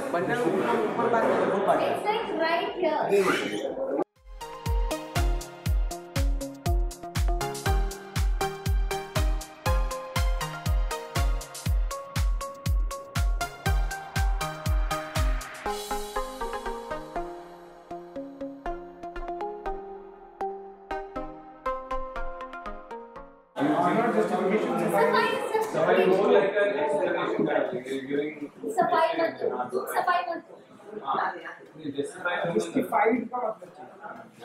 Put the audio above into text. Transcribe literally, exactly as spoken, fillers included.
Button ऊपर बात करो वो बात It's like right here. Not justification. Safai, more like an explanation that you're giving. Safai mat do. Safai mat do. हाँ, justified Justified का मतलब